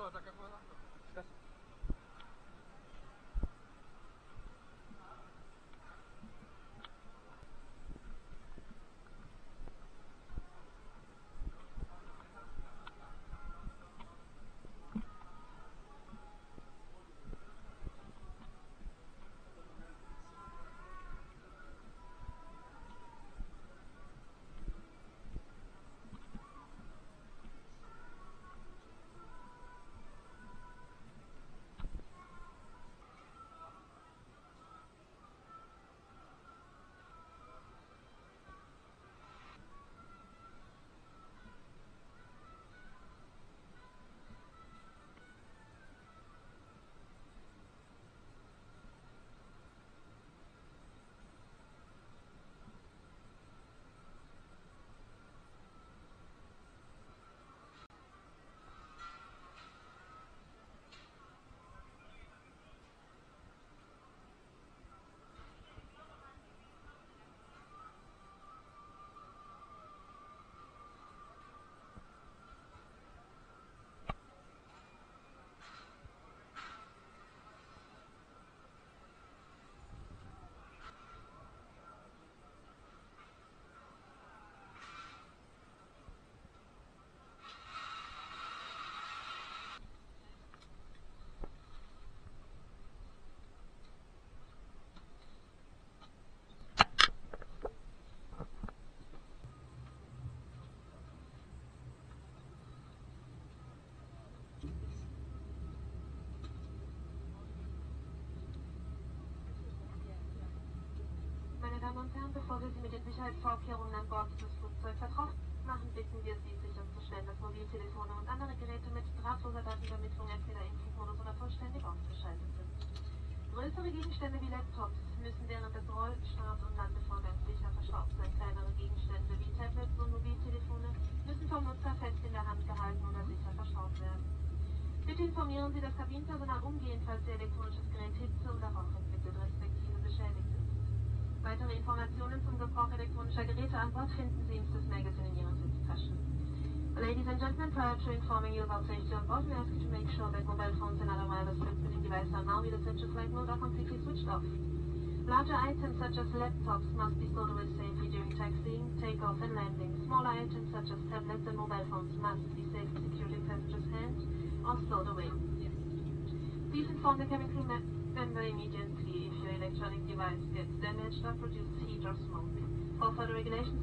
Meine Damen und Herren, bevor wir Sie mit den Sicherheitsvorkehrungen an Bord des Flugzeugs vertraut machen, bitten wir Sie, sicherzustellen, dass Mobiltelefone und andere Geräte mit drahtloser Datenübermittlung entweder im Flugmodus oder vollständig ausgeschaltet sind. Größere Gegenstände wie Laptops müssen während des Roll-, Start- und Landevorgangs sicher verschraubt sein. Kleinere Gegenstände wie Tablets und Mobiltelefone müssen vom Nutzer fest in der Hand gehalten oder sicher verschraubt werden. Bitte informieren Sie das Kabinenpersonal umgehend, falls Ihr elektronisches Gerät Hitze oder Rauch entwickelt, respektive beschädigt ist. Weitere Informationen zum Gebrauch elektronischer Geräte an Bord finden Sie im Swiss Magazine in Ihren Sitztaschen. Ladies and gentlemen, prior to informing you about safety on board, we ask you to make sure that mobile phones and other wireless listening devices are now either switched to flight mode or completely switched off. Larger items such as laptops must be stored away safely during taxiing, takeoff and landing. Smaller items such as tablets and mobile phones must be safely secured in passengers' hands or stored away. Please inform the cabin crew member immediately if your electronic device gets damaged or produces heat or smoke. For further regulations,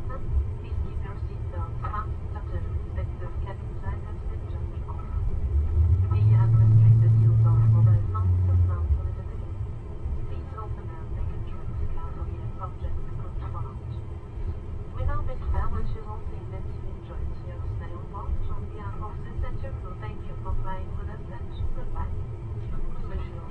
fasten. Please keep your seatbelt fastened until the respective cabin sign has been turned off. The unrestricted use of mobile phones is now prohibited. Please open and package racks carefully as objects could fall out. We now bid farewell to all the events you enjoyed your stay on board. On behalf of this interview, thank you for flying with us and goodbye. Bonjour.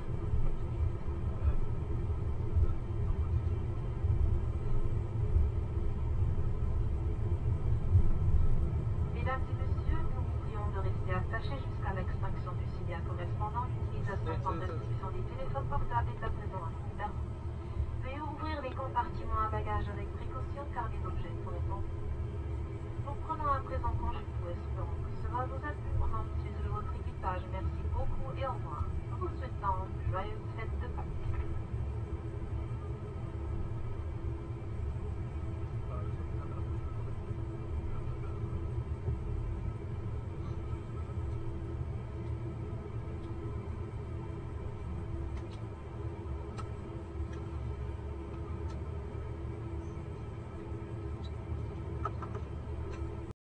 Mesdames et messieurs, nous vous prions de rester attachés jusqu'à l'extinction du signal correspondant. L'utilisation sans restriction des téléphones portables est à présent interdite. Veuillez ouvrir les compartiments à bagages avec précaution car les objets sont répandus. Nous prenons à présent congé de vous, espérons que cela vous a plu. Au nom de votre équipage, merci beaucoup et au revoir. Nous vous souhaitons joyeux